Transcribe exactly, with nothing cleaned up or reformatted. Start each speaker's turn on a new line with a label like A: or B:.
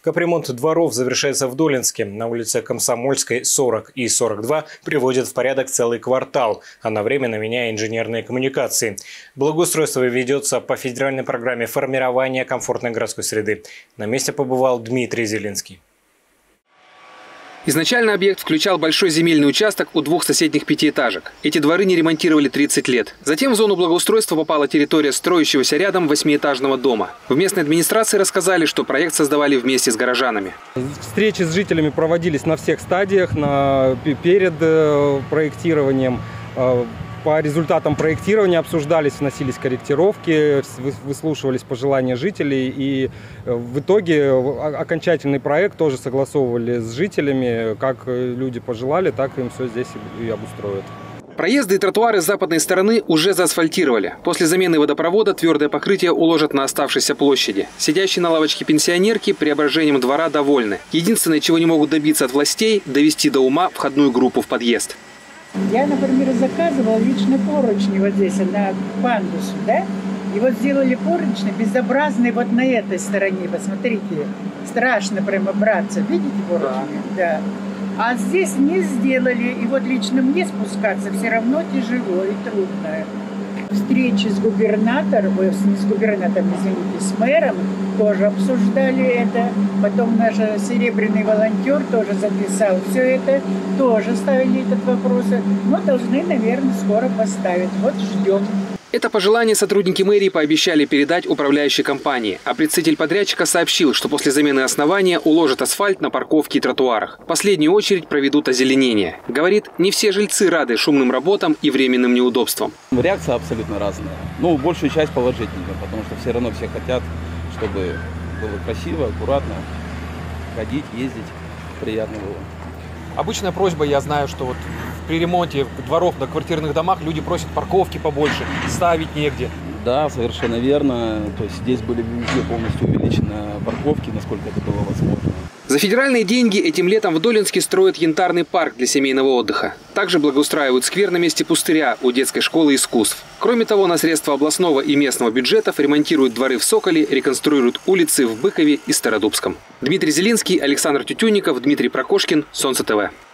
A: Капремонт дворов завершается в Долинске. На улице Комсомольской сорок и сорок два приводят в порядок целый квартал, одновременно меняя инженерные коммуникации. Благоустройство ведется по федеральной программе формирования комфортной городской среды. На месте побывал Дмитрий Зелинский.
B: Изначально объект включал большой земельный участок у двух соседних пятиэтажек. Эти дворы не ремонтировали тридцать лет. Затем в зону благоустройства попала территория строящегося рядом восьмиэтажного дома. В местной администрации рассказали, что проект создавали вместе с горожанами.
C: Встречи с жителями проводились на всех стадиях, на, перед проектированием. По результатам проектирования обсуждались, вносились корректировки, выслушивались пожелания жителей. И в итоге окончательный проект тоже согласовывали с жителями. Как люди пожелали, так им все здесь и обустроят.
B: Проезды и тротуары с западной стороны уже заасфальтировали. После замены водопровода твердое покрытие уложат на оставшейся площади. Сидящие на лавочке пенсионерки преображением двора довольны. Единственное, чего не могут добиться от властей – довести до ума входную группу в подъезд.
D: Я, например, заказывала лично поручни вот здесь, на пандусу, да? И вот сделали поручни безобразные вот на этой стороне. Посмотрите, страшно прямо браться. Видите поручни? Да. А здесь не сделали. И вот лично мне спускаться все равно тяжело и трудно. Встречи с губернатором, не с губернатором, извините, с мэром тоже обсуждали это. Потом наш серебряный волонтер тоже записал все это, тоже ставили этот вопрос. Но должны, наверное, скоро поставить. Вот ждем.
B: Это пожелание сотрудники мэрии пообещали передать управляющей компании. А представитель подрядчика сообщил, что после замены основания уложат асфальт на парковке и тротуарах. В последнюю очередь проведут озеленение. Говорит, не все жильцы рады шумным работам и временным неудобствам.
E: Реакция абсолютно разная. Ну, большую часть положительная, потому что все равно все хотят, чтобы было красиво, аккуратно, ходить, ездить, приятно было.
F: Обычная просьба, я знаю, что вот при ремонте дворов на квартирных домах люди просят парковки побольше, ставить негде.
E: Да, совершенно верно. То есть здесь были везде полностью увеличены парковки, насколько это было возможно.
B: За федеральные деньги этим летом в Долинске строят янтарный парк для семейного отдыха. Также благоустраивают сквер на месте пустыря у детской школы искусств. Кроме того, на средства областного и местного бюджетов ремонтируют дворы в Соколе, реконструируют улицы в Быкове и Стародубском. Дмитрий Зелинский, Александр Тютюнников, Дмитрий Прокошкин, Солнце ТВ.